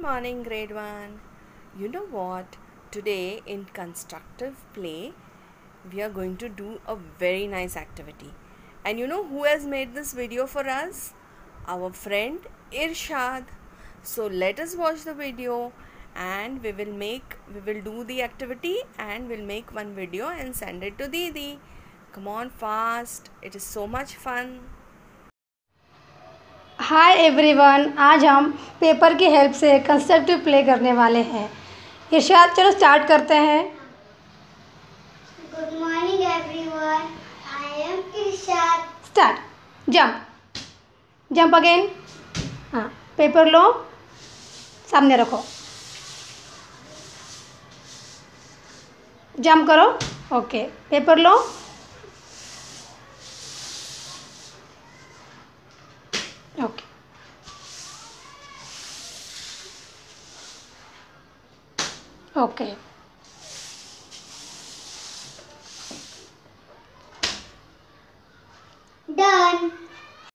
morning, grade 1. You know what? Today in constructive play, we are going to do a very nice activity. And you know who has made this video for us? Our friend Irshad. So let us watch the video and we will do the activity and we'll make one video and send it to Didi. Come on fast. It is so much fun. Hi everyone, आज हम paper की help से constructive play करने वाले हैं। इरशाद, चलो start करते हैं। Good morning everyone, I am Irshad. Start. Jump again. हाँ, पेपर लो, सामने रखो, जंप करो। ओके, पेपर लो, ओके, ओके, डन।